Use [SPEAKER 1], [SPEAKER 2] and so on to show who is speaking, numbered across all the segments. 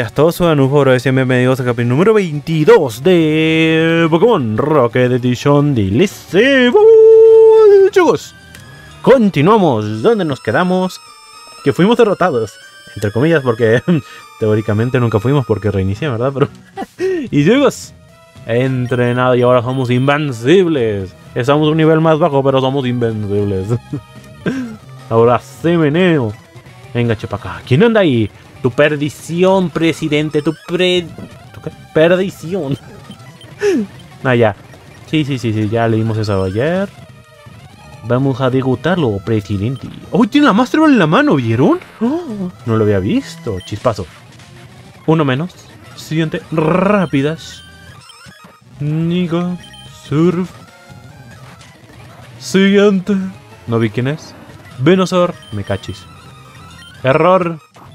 [SPEAKER 1] Buenas a todos, soy Anuforo, bienvenidos al capítulo número 22 de Pokémon Rocket Edition DLC. Chicos, continuamos donde nos quedamos, que fuimos derrotados, entre comillas, porque teóricamente nunca fuimos porque reinicié, ¿verdad? Pero y chicos, he entrenado y ahora somos invencibles. Estamos a un nivel más bajo, pero somos invencibles. Ahora sí, meneo. Venga, chepa acá. ¿Quién anda ahí? Tu perdición, presidente. ¿Tu qué? Perdición. Ah, ya. Sí, ya leímos eso ayer. Vamos a degotarlo, presidente. ¡Oh, tiene la Master Ball en la mano! ¿Vieron? Oh, no lo había visto. Chispazo. Uno menos. Siguiente. Rápidas. Niga. Surf. Siguiente. No vi quién es. Venusaur. Me cachis. Error.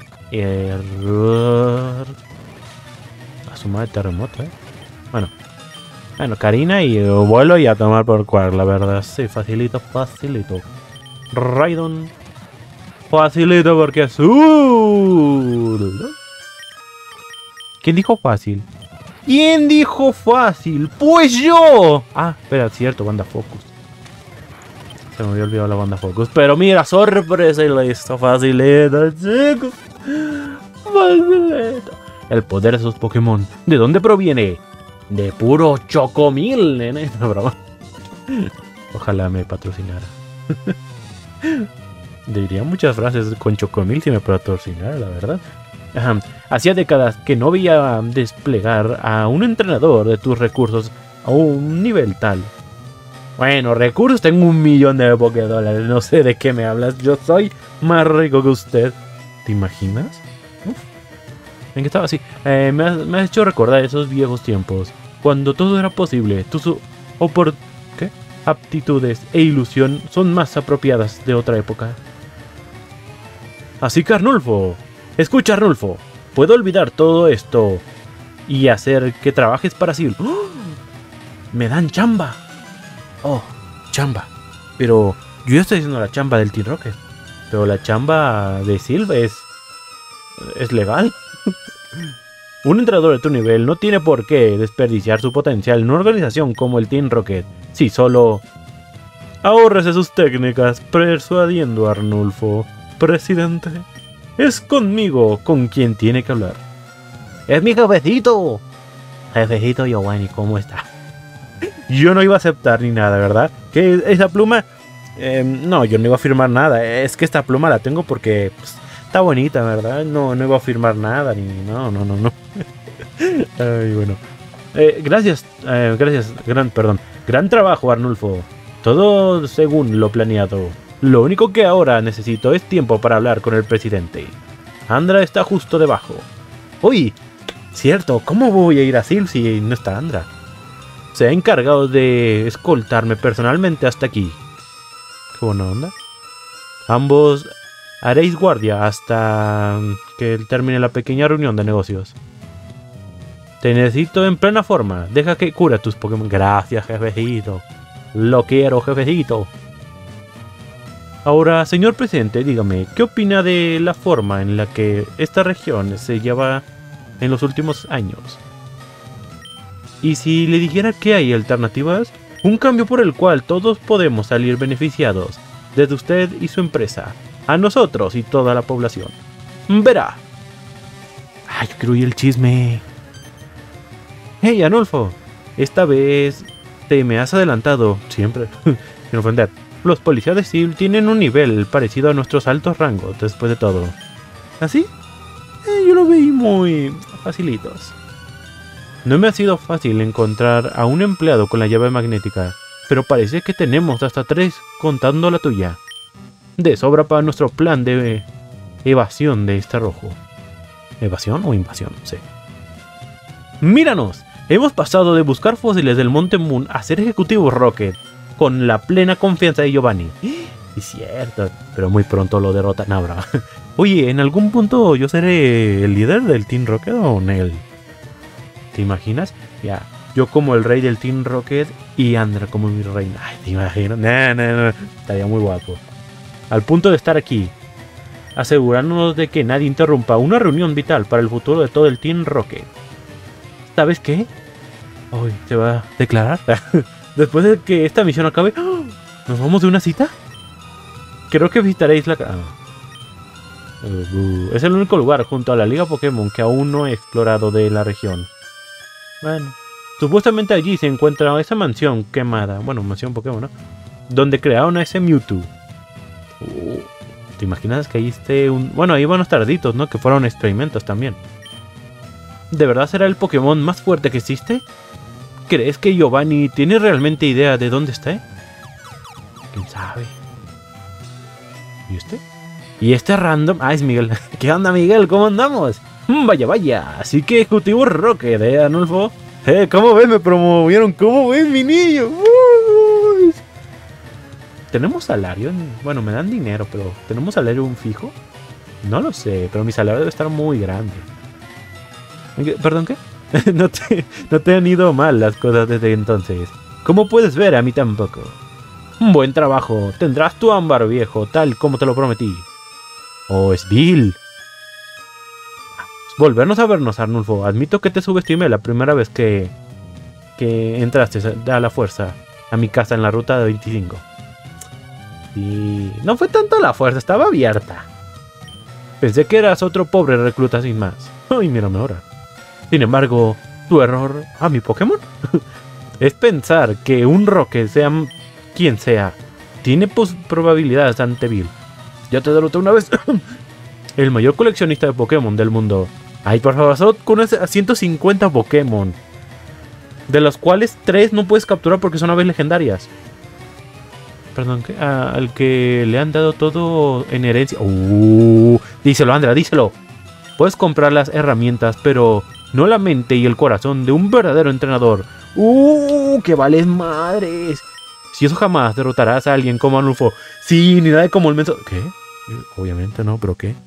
[SPEAKER 1] Error. A su madre terremoto, Bueno, Karina y vuelo y a tomar por cual, la verdad. Sí, facilito. Raidon. Facilito porque es ¿Quién dijo fácil? ¿Quién dijo fácil? ¡Pues yo! Ah, espera, es cierto, banda Focus. Se me había olvidado la banda Focus. Pero mira, sorpresa y listo. Facilita, chicos. Facilita. El poder de esos Pokémon. ¿De dónde proviene? De puro Chocomil, nene. No, broma. Ojalá me patrocinara. Diría muchas frases con Chocomil si me patrocinara, la verdad. Hacía décadas que no veía desplegar a un entrenador de tus recursos a un nivel tal. Bueno, recursos, tengo 1.000.000 de Pokédólares. No sé de qué me hablas. Yo soy más rico que usted. ¿Te imaginas? Uf. ¿En qué estaba así? Me has hecho recordar esos viejos tiempos. Cuando todo era posible. Tus aptitudes e ilusión son más apropiadas de otra época. Así que Arnulfo. Escucha, Arnulfo. Puedo olvidar todo esto y hacer que trabajes para Sil. ¡Oh! Me dan chamba. Oh, chamba. Pero yo ya estoy haciendo la chamba del Team Rocket. Pero la chamba de Silva es legal. Un entrenador de tu nivel no tiene por qué desperdiciar su potencial en una organización como el Team Rocket. Si solo ahórrese sus técnicas persuadiendo a Arnulfo. Presidente, es conmigo con quien tiene que hablar. Es mi jefecito. Jefecito Giovanni, ¿cómo está? Yo no iba a aceptar ni nada, ¿verdad? Que esa pluma... no, yo no iba a firmar nada. Es que esta pluma la tengo porque pues, está bonita, ¿verdad? No iba a firmar nada, ni... No. Ay, bueno. Gracias, Gran trabajo, Arnulfo. Todo según lo planeado. Lo único que ahora necesito es tiempo para hablar con el presidente. Andra está justo debajo. Uy, cierto, ¿cómo voy a ir a Sil si no está Andra? Se ha encargado de escoltarme personalmente hasta aquí. Qué buena onda. Ambos haréis guardia hasta que termine la pequeña reunión de negocios. Te necesito en plena forma. Deja que cure tus Pokémon. Gracias, jefecito. Lo quiero, jefecito. Ahora, señor presidente, dígame, ¿qué opina de la forma en la que esta región se lleva en los últimos años? Y si le dijera que hay alternativas, un cambio por el cual todos podemos salir beneficiados, desde usted y su empresa, a nosotros y toda la población. Verá. Ay, yo quiero oír el chisme. Hey, Arnulfo, esta vez te me has adelantado, siempre, sin ofender. Los policías de Sil tienen un nivel parecido a nuestros altos rangos, después de todo. ¿Así? Yo lo vi muy facilitos. No me ha sido fácil encontrar a un empleado con la llave magnética, pero parece que tenemos hasta 3 contando la tuya. De sobra para nuestro plan de evasión de este rojo. ¿Evasión o invasión? Sí. ¡Míranos! Hemos pasado de buscar fósiles del Monte Moon a ser ejecutivos Rocket, con la plena confianza de Giovanni. Es cierto, pero muy pronto lo derrotan ahora. Oye, ¿en algún punto yo seré el líder del Team Rocket o Nel? ¿Te imaginas? Ya, yo como el rey del Team Rocket y Andra como mi reina. Ay, ¿te imaginas? No. Estaría muy guapo. Al punto de estar aquí. asegurándonos de que nadie interrumpa una reunión vital para el futuro de todo el Team Rocket. ¿Sabes qué? Hoy se va a declarar. Después de que esta misión acabe, ¿nos vamos de una cita? Creo que visitaréis la... es el único lugar junto a la Liga Pokémon que aún no he explorado de la región. Bueno, supuestamente allí se encuentra esa mansión quemada. Bueno, mansión Pokémon, ¿no? Donde crearon a ese Mewtwo. ¿Te imaginas que ahí esté un... Bueno, ahí van los tarditos, ¿no? Que fueron experimentos también. ¿De verdad será el Pokémon más fuerte que existe? ¿Crees que Giovanni tiene realmente idea de dónde está? ¿Quién sabe? ¿Y este? ¿Y este random? Ah, es Miguel. ¿Qué onda, Miguel? ¿Cómo andamos? Vaya, vaya. Así que Ejecutivo Rocket, Arnulfo. ¿Cómo ves? Me promovieron. ¿Cómo ves, mi niño? ¿Tenemos salario? Bueno, me dan dinero, pero ¿tenemos salario un fijo? No lo sé, pero mi salario debe estar muy grande. ¿Perdón, qué? No te han ido mal las cosas desde entonces. Como puedes ver, a mí tampoco. Un buen trabajo. Tendrás tu ámbar, viejo, tal como te lo prometí. Oh, es Bill. Volvernos a vernos, Arnulfo. Admito que te subestimé la primera vez que entraste a la fuerza a mi casa en la ruta de 25. Y no fue tanto la fuerza, estaba abierta. Pensé que eras otro pobre recluta sin más. Ay, mírame ahora. Sin embargo, tu error a mi Pokémon es pensar que un Rocket, sea quien sea, tiene probabilidades ante Bill. Ya te derroté una vez. El mayor coleccionista de Pokémon del mundo. Ay, por favor, solo con 150 Pokémon. De los cuales 3 no puedes capturar porque son aves legendarias. Perdón, ¿qué? Al que le han dado todo en herencia. Díselo, Andrea, díselo. Puedes comprar las herramientas, pero no la mente y el corazón de un verdadero entrenador. ¡Que vales madres! Si eso jamás derrotarás a alguien como Arnulfo. Sí, ni nada de como el menso... ¿Qué? Obviamente no, pero ¿qué?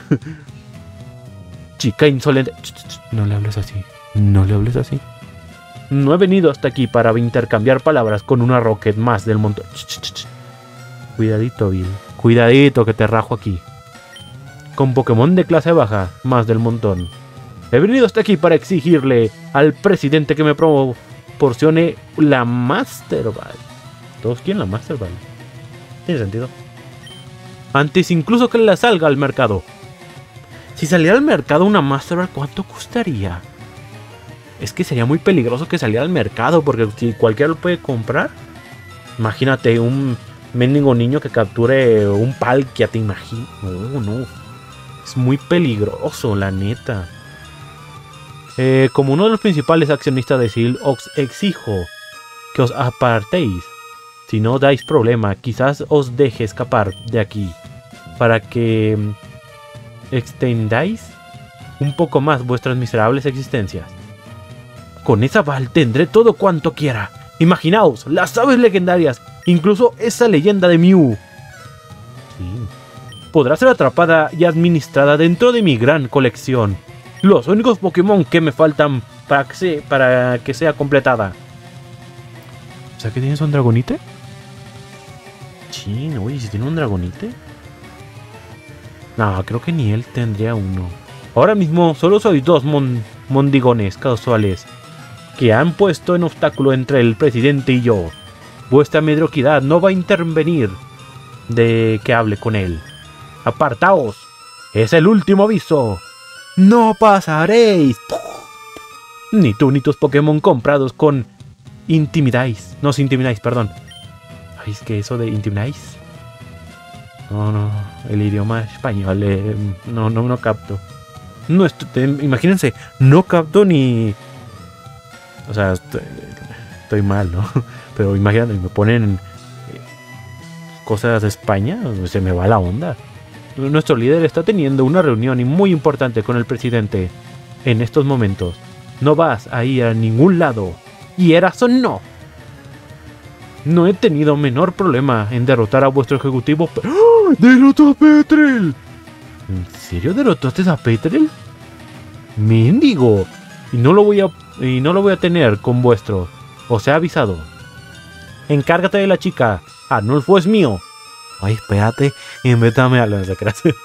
[SPEAKER 1] Chica insolente. No le hables así. No le hables así. No he venido hasta aquí para intercambiar palabras con una Rocket más del montón. Cuidadito, Bill. Cuidadito que te rajo aquí. Con Pokémon de clase baja, más del montón. He venido hasta aquí para exigirle al presidente que me proporcione la Master Ball. ¿Todos quieren la Master Ball? Tiene sentido. Antes incluso que la salga al mercado. Si saliera al mercado una Master Ball, ¿cuánto costaría? Es que sería muy peligroso que saliera al mercado, porque si cualquiera lo puede comprar. Imagínate un mendigo niño que capture un Palkia, te imagino. No. Es muy peligroso, la neta. Como uno de los principales accionistas de SEAL, os exijo que os apartéis. Si no dais problema, quizás os deje escapar de aquí para que extendáis un poco más vuestras miserables existencias. Con esa Ball tendré todo cuanto quiera. Imaginaos, las aves legendarias, incluso esa leyenda de Mew. Sí. Podrá ser atrapada y administrada dentro de mi gran colección. Los únicos Pokémon que me faltan para que sea completada. O sea, ¿que tienes un Dragonite? Sí, oye, si tiene un Dragonite. No, creo que ni él tendría uno. Ahora mismo solo soy 2 mondigones casuales que han puesto en obstáculo entre el presidente y yo. Vuestra mediocridad no va a intervenir de que hable con él. ¡Apartaos! ¡Es el último aviso! ¡No pasaréis! Ni tú ni tus Pokémon comprados con intimidáis. No, si intimidáis, perdón. Ay, es que eso de intimidáis. No, el idioma español. No capto. No, imagínense, no capto ni... O sea, estoy mal, ¿no? Pero imagínate, me ponen cosas de España, se me va la onda. Nuestro líder está teniendo una reunión muy importante con el presidente en estos momentos. No vas a ir a ningún lado. Y eras o no. No he tenido menor problema en derrotar a vuestro ejecutivo. ¡Oh! ¡Derrotó a Petrel! ¿En serio derrotaste a Petrel? ¡Mendigo! Y no lo voy a tener con vuestro. Os he avisado. Encárgate de la chica. Arnulfo es mío. Ay, espérate. Invétame a la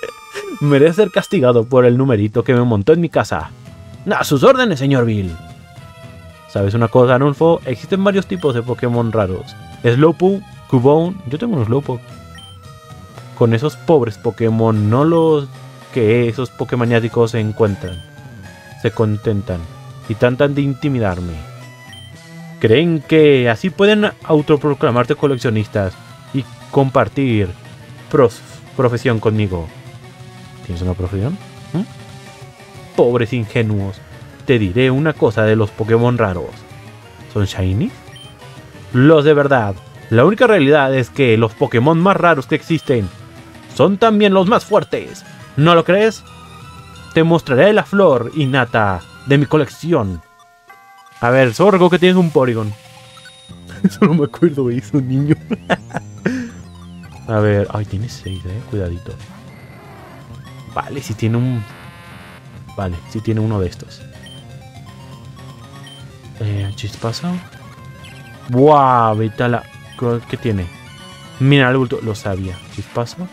[SPEAKER 1] Merece ser castigado por el numerito que me montó en mi casa. A sus órdenes, señor Bill. ¿Sabes una cosa, Arnulfo? Existen varios tipos de Pokémon raros. Slowpoke, Cubone... Yo tengo un Slowpoke. Con esos pobres Pokémon, no los que esos Pokémaniáticos se encuentran. Se contentan. Y tratan de intimidarme. Creen que así pueden autoproclamarte coleccionistas y compartir profesión conmigo. ¿Tienes una profesión? Pobres ingenuos. Te diré una cosa de los Pokémon raros. ¿Son shiny? Los de verdad. La única realidad es que los Pokémon más raros que existen son también los más fuertes. ¿No lo crees? Te mostraré la flor innata de mi colección. A ver, Sorgo, que tienes un Porygon. Eso no me acuerdo, es un niño. A ver, ay, tiene 6, cuidadito. Vale, si tiene un... Vale, si tiene uno de estos. Chispazo. Buah, vete la... ¿Qué tiene? Mira el bulto, lo sabía. Chispazo.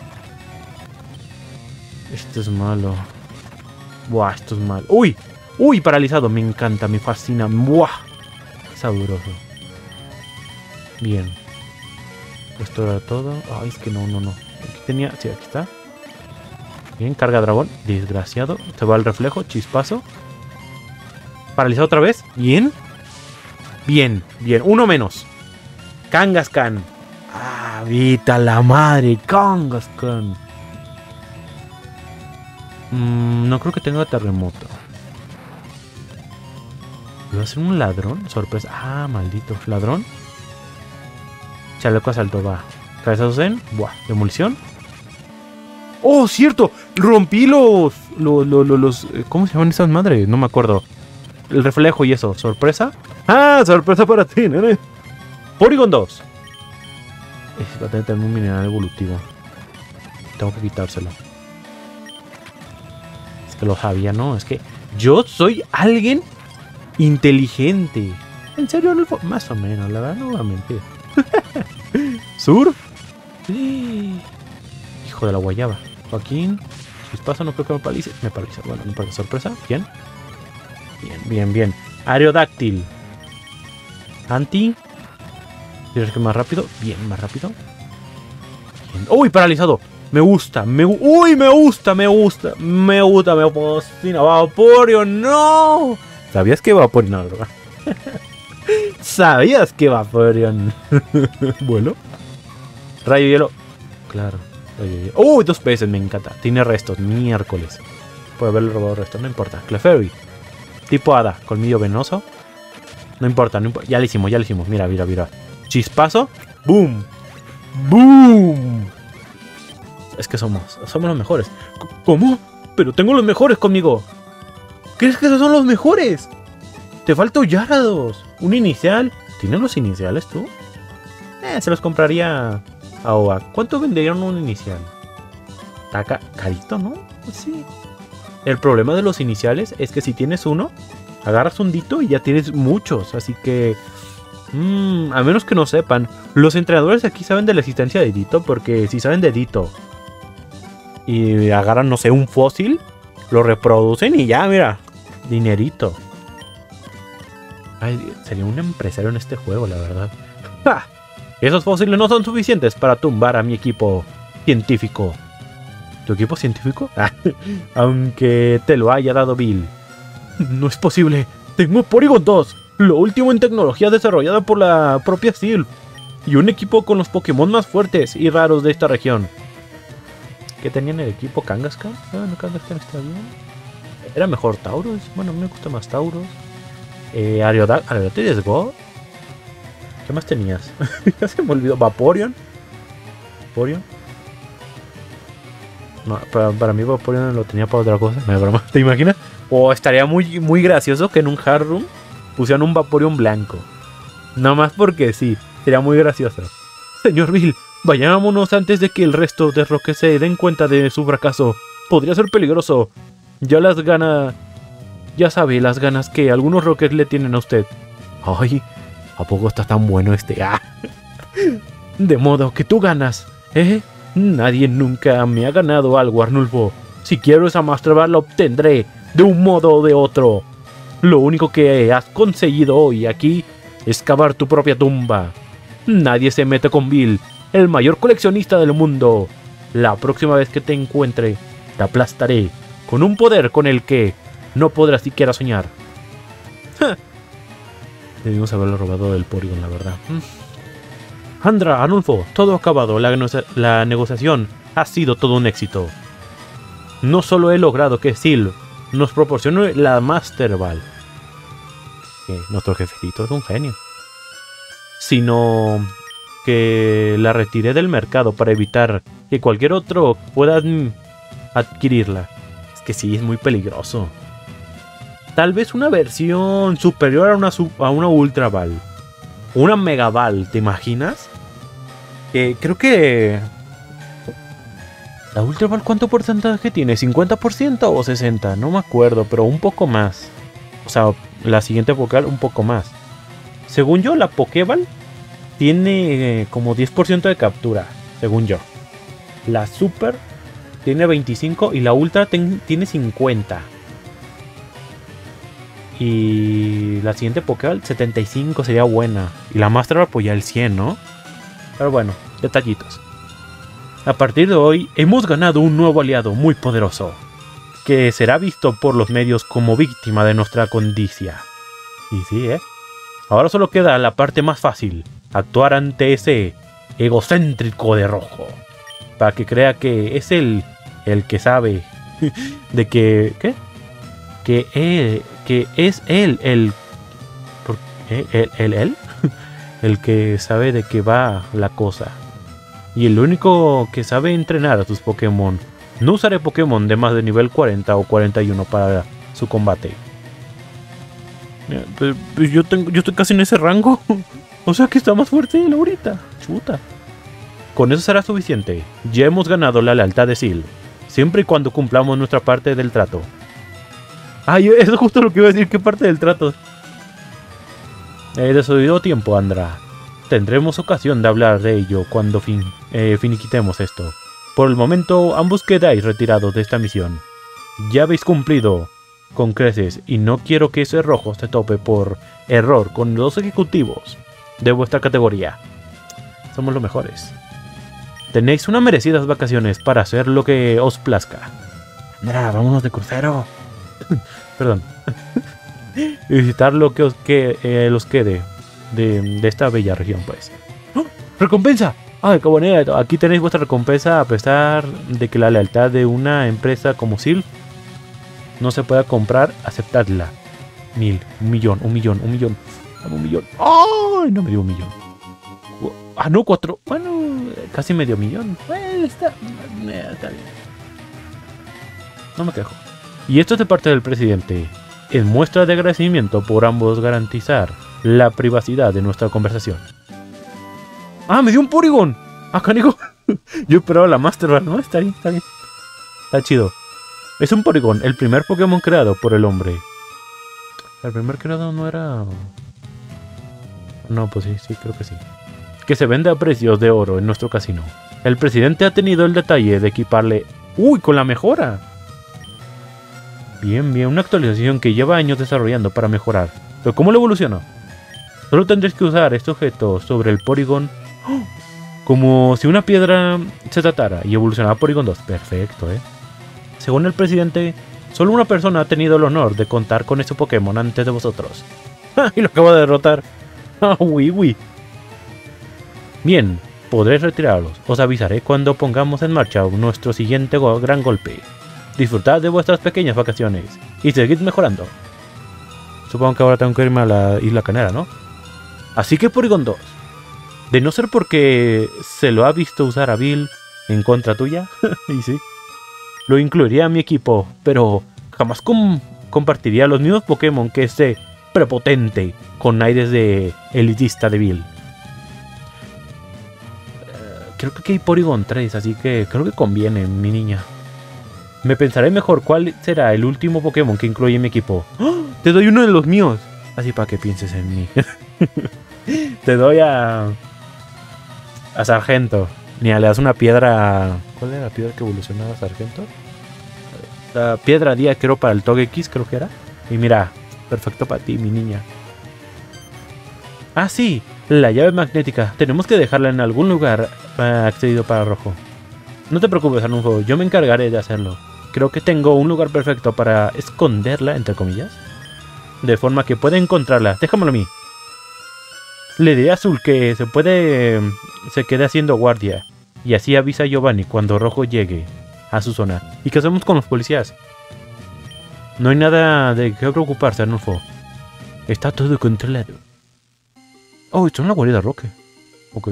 [SPEAKER 1] Esto es malo. Buah, esto es malo. ¡Uy! ¡Uy! Paralizado. Me encanta, me fascina. ¡Buah! Sabroso. Bien. Esto era todo. Ay, es que no. Aquí tenía... Sí, aquí está. Bien, carga dragón. Desgraciado. Se va el reflejo. Chispazo. Paralizado otra vez. Bien. Bien. Uno menos. Kangaskhan. Ah, vita la madre. Kangaskhan. No creo que tenga terremoto. ¿Va a ser un ladrón? Sorpresa. Ah, maldito. ¿Ladrón? Chaleco asalto, va. Cabezazo zen. Buah. Demolición. ¡Oh, cierto! Rompí los... ¿Cómo se llaman esas madres? No me acuerdo. El reflejo y eso. ¿Sorpresa? ¡Ah! ¡Sorpresa para ti, nene! Porygon 2. Va a tener un mineral evolutivo. Tengo que quitárselo. Es que lo sabía, ¿no? Es que yo soy alguien inteligente. ¿En serio? No, más o menos, la verdad no voy a mentir. ¿Sur? Sí. Hijo de la guayaba. Joaquín. Chispazo, no creo que me paralice. Me paraliza. Bueno, me paraliza. Sorpresa. Bien. Bien. Aerodáctil. Anti. ¿Quieres que más rápido? Bien, más rápido. Bien. ¡Uy, paralizado! Me gusta. ¡Uy, me gusta! Me fascina. Vaporeon, no. ¿Sabías que Vaporeon? No, ¿verdad? ¿Sabías que Vaporeon? Bueno. Rayo hielo. Claro. Rayo hielo. ¡Uy! 2 veces, me encanta. Tiene restos. Miércoles. Puede haberle robado restos. No importa. Clefairy. Tipo hada. Colmillo venenoso. No importa. Ya le hicimos. Mira. Chispazo. ¡Boom! ¡Boom! Es que somos los mejores. ¿Cómo? Pero tengo los mejores conmigo. ¿Crees que esos son los mejores? Te falta Gyarados. Un inicial. ¿Tienes los iniciales tú? Se los compraría a Oa. ¿Cuánto venderían un inicial? Está carito, ¿no? Pues sí. El problema de los iniciales es que si tienes uno, agarras un Ditto y ya tienes muchos. Así que... a menos que no sepan. Los entrenadores aquí saben de la existencia de Ditto. Porque si saben de Ditto y agarran, no sé, un fósil, lo reproducen y ya, mira, dinerito. Ay, sería un empresario en este juego, la verdad. ¡Ja! Esos fósiles no son suficientes para tumbar a mi equipo científico. ¿Tu equipo científico? Aunque te lo haya dado Bill. No es posible. Tengo Porygon 2, lo último en tecnología desarrollada por la propia Silph, y un equipo con los Pokémon más fuertes y raros de esta región. ¿Qué tenían el equipo? ¿Kangaskhan? No, Kangaskhan está bien. Era mejor Tauros. Bueno, me gusta más Tauros. Aerodáctiles God. ¿Qué más tenías? Ya se me olvidó. Vaporeon. No, para mí Vaporeon lo tenía para otra cosa. No es broma. ¿Te imaginas? O estaría muy gracioso que en un Hard Room pusieran un Vaporeon blanco. Nada más porque sí. Sería muy gracioso. Señor Bill, vayámonos antes de que el resto de Rocket se den cuenta de su fracaso. Podría ser peligroso. Ya sabe las ganas que algunos Rockets le tienen a usted. Ay, ¿a poco está tan bueno este? De modo que tú ganas, ¿eh? Nadie nunca me ha ganado algo, Arnulfo. Si quiero esa Master Ball la obtendré de un modo o de otro. Lo único que has conseguido hoy aquí es cavar tu propia tumba. Nadie se mete con Bill, el mayor coleccionista del mundo. La próxima vez que te encuentre, te aplastaré con un poder con el que no podrás siquiera soñar. Debimos haberlo robado del Porygon, la verdad. Andra, Arnulfo, todo acabado. La negociación ha sido todo un éxito. No solo he logrado que Sil nos proporcione la Master Ball, que nuestro jefecito es un genio, sino que la retiré del mercado para evitar que cualquier otro pueda adquirirla. Es que sí, es muy peligroso. Tal vez una versión superior a una Ultra Ball. Una Mega Ball, ¿te imaginas? Creo que... ¿La Ultra Ball cuánto porcentaje tiene? ¿50% o 60%? No me acuerdo, pero un poco más. O sea, la siguiente Pokéball un poco más. Según yo, la Pokéball tiene como 10% de captura, según yo. La Super tiene 25 y la Ultra tiene 50. Y la siguiente Pokéball 75 sería buena. Y la Master Ball pues ya el 100, ¿no? Pero bueno, detallitos. A partir de hoy hemos ganado un nuevo aliado muy poderoso, que será visto por los medios como víctima de nuestra condicia. Y sí, ahora solo queda la parte más fácil, actuar ante ese egocéntrico de rojo, para que crea que es el que sabe de que... ¿Qué? Que es él el que sabe de qué va la cosa. Y el único que sabe entrenar a sus Pokémon. No usaré Pokémon de más de nivel 40 o 41 para su combate. Pues yo estoy casi en ese rango. O sea que está más fuerte él ahorita. Chuta. Con eso será suficiente. Ya hemos ganado la lealtad de Sil, siempre y cuando cumplamos nuestra parte del trato. Ay, eso es justo lo que iba a decir. ¿Qué parte del trato? He desoído tiempo, Andra. Tendremos ocasión de hablar de ello cuando finiquitemos esto. Por el momento, ambos quedáis retirados de esta misión. Ya habéis cumplido con creces y no quiero que ese rojo se tope por error con los ejecutivos de vuestra categoría. Somos los mejores. Tenéis unas merecidas vacaciones para hacer lo que os plazca. Andra, vámonos de crucero. Perdón. Y visitar lo que os quede de esta bella región, pues. ¡Oh! ¡Recompensa! ¡Ay, qué bonito! Aquí tenéis vuestra recompensa, a pesar de que la lealtad de una empresa como Sil no se pueda comprar, aceptadla. 1000, 1.000.000, 1.000.000, 1.000.000. Dame 1.000.000. ¡Ay! No me dio 1.000.000. Ah, no, 4. Bueno, casi medio millón. Está bien. No me quejo. Y esto es de parte del presidente. En muestra de agradecimiento por ambos garantizar la privacidad de nuestra conversación. ¡Ah, me dio un Porygon! ¡Ah, canijo! Yo esperaba la Master Ball, ¿no? Está bien. Está chido. Es un Porygon, el primer Pokémon creado por el hombre. El primer creado no era... No, pues sí, creo que sí. Que se vende a precios de oro en nuestro casino. El presidente ha tenido el detalle de equiparle... ¡Uy, con la mejora! Bien, una actualización que lleva años desarrollando para mejorar. ¿Pero cómo lo evolucionó? Solo tendréis que usar este objeto sobre el Porygon como si una piedra se tratara y evolucionaba a Porygon 2. Perfecto, Según el presidente, solo una persona ha tenido el honor de contar con este Pokémon antes de vosotros. Y lo acabo de derrotar. Oui. Bien, podréis retiraros. Os avisaré cuando pongamos en marcha nuestro siguiente gran golpe. Disfrutad de vuestras pequeñas vacaciones y seguid mejorando. Supongo que ahora tengo que irme a la Isla Canera, ¿no? Así que Porygon 2. De no ser porque se lo ha visto usar a Bill en contra tuya, y sí, lo incluiría a mi equipo, pero jamás compartiría los mismos Pokémon que ese prepotente con aires de elitista de Bill. Creo que aquí hay Porygon 3, así que creo que conviene, mi niña. Me pensaré mejor cuál será el último Pokémon que incluye en mi equipo. ¡Oh! Te doy uno de los míos. Así para que pienses en mí. Te doy a Sargento. Ni le das una piedra. ¿Cuál era la piedra que evolucionaba a Sargento? La piedra día creo para el Togekiss, creo que era. Y mira, perfecto para ti, mi niña. Ah, sí, la llave magnética. Tenemos que dejarla en algún lugar accedido para Rojo. No te preocupes, Arnulfo, yo me encargaré de hacerlo. Creo que tengo un lugar perfecto para esconderla, entre comillas. De forma que pueda encontrarla. Déjamelo a mí. Le diré a Azul que se quede haciendo guardia. Y así avisa a Giovanni cuando Rojo llegue a su zona. ¿Y qué hacemos con los policías? No hay nada de qué preocuparse, Arnulfo. Está todo controlado. Oh, esto es una guarida Roque. Ok.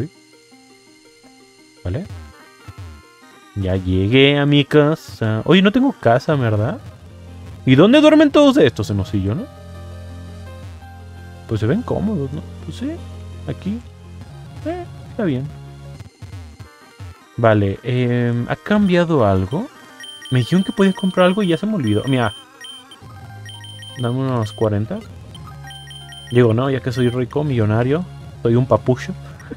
[SPEAKER 1] Vale. Ya llegué a mi casa. Oye, no tengo casa, ¿verdad? ¿Y dónde duermen todos estos? En los sillones, ¿no? Pues se ven cómodos, ¿no? Pues sí, aquí. Está bien. Vale, ¿ha cambiado algo? Me dijeron que podía comprar algo y ya se me olvidó. Mira. Dame unos 40. Digo, no, ya que soy rico, millonario. Soy un papucho.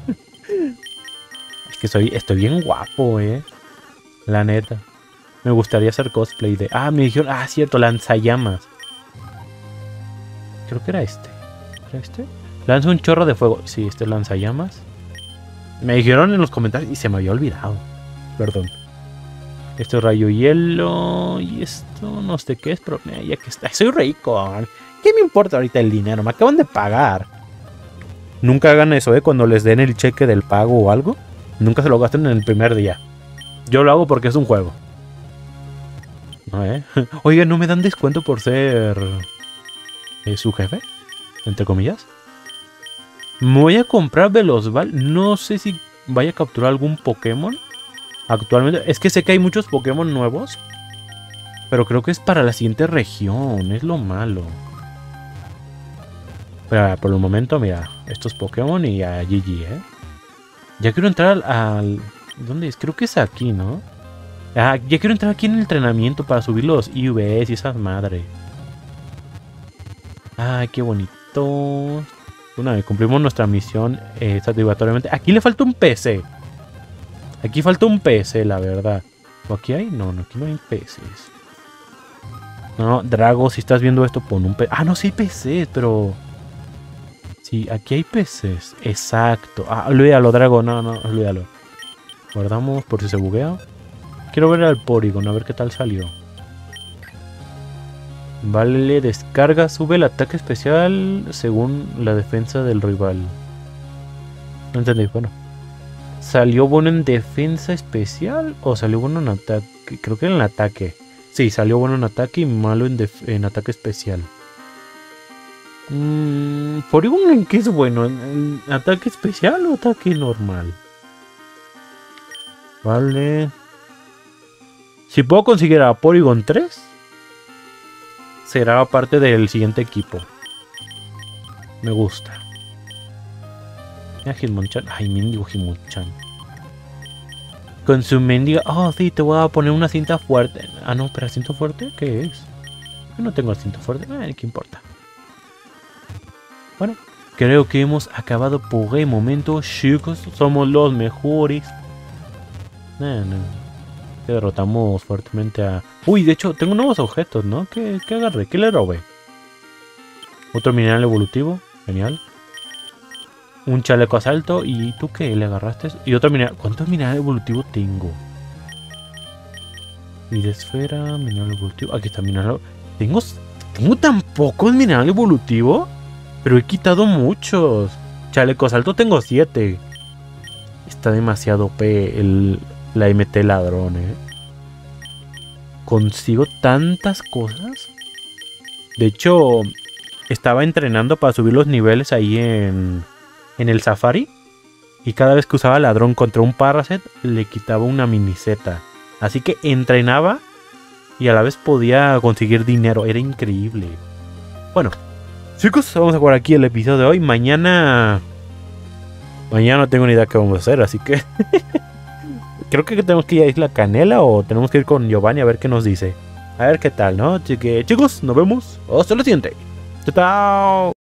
[SPEAKER 1] Es que estoy bien guapo, la neta. Me gustaría hacer cosplay de... Ah, me dijeron... Ah, cierto, lanzallamas. Creo que era este. ¿Era este? Lanza un chorro de fuego. Sí, este lanzallamas. Me dijeron en los comentarios y se me había olvidado. Perdón. Este rayo hielo. Y esto no sé qué es, pero ya que está. Soy rico. ¿Qué me importa ahorita el dinero? Me acaban de pagar. Nunca hagan eso, cuando les den el cheque del pago o algo. Nunca se lo gasten en el primer día. Yo lo hago porque es un juego. No, Oiga, ¿no me dan descuento por ser su jefe? Entre comillas. Me voy a comprar Velozball. No sé si vaya a capturar algún Pokémon. Actualmente. Es que sé que hay muchos Pokémon nuevos. Pero creo que es para la siguiente región. Es lo malo. Pero por el momento, mira. Estos Pokémon y a GG, Ya quiero entrar al... ¿Dónde es? Creo que es aquí, ¿no? Ah, ya quiero entrar aquí en el entrenamiento para subir los IVs y esas madres. Ay, qué bonito. Una vez cumplimos nuestra misión satisfactoriamente. Aquí le falta un PC. Aquí falta un PC, la verdad. ¿O aquí hay? No, aquí no hay PCs. No, Drago, si estás viendo esto, pon un PC. Ah, no, sí hay PCs, pero... Sí, aquí hay PCs. Exacto. Ah, olvídalo, Drago. No, olvídalo. Guardamos por si se buguea. Quiero ver al Porygon, a ver qué tal salió. Vale, descarga, sube el ataque especial según la defensa del rival. No entendí, bueno. ¿Salió bueno en defensa especial o salió bueno en ataque? Creo que en el ataque. Sí, salió bueno en ataque y malo en ataque especial. ¿Porygon en qué es bueno? ¿En ataque especial o ataque normal? Vale. Si puedo conseguir a Porygon 3, será parte del siguiente equipo. Me gusta. Mira Hitmonchan. Ay, mendigo Hitmonchan. Con su mendiga... Oh, sí, te voy a poner una cinta fuerte. Ah, no, pero ¿cinta fuerte? ¿Qué es? Yo no tengo cinta fuerte. ¿Qué importa? Bueno, creo que hemos acabado por el momento, chicos. Somos los mejores. Que derrotamos fuertemente a... Uy, de hecho, tengo nuevos objetos, ¿no? ¿Qué agarré? ¿Qué le robé? Otro mineral evolutivo. Genial. Un chaleco asalto. ¿Y tú qué le agarraste? Y otro mineral... ¿Cuántos minerales evolutivos tengo? Y de esfera, mineral evolutivo. Aquí está mineral... ¿Tengo tan pocos minerales evolutivos? Pero he quitado muchos. Chaleco asalto tengo 7. Está demasiado OP la MT ladrón, Consigo tantas cosas. De hecho, estaba entrenando para subir los niveles ahí en el Safari. Y cada vez que usaba ladrón contra un Parasect, le quitaba una miniseta. Así que entrenaba y a la vez podía conseguir dinero. Era increíble. Bueno, chicos, vamos a jugar aquí el episodio de hoy. Mañana no tengo ni idea qué vamos a hacer, así que... Creo que tenemos que ir a Isla Canela o tenemos que ir con Giovanni a ver qué nos dice. A ver qué tal, ¿no? Así que, chicos, nos vemos. Hasta la siguiente. Chao.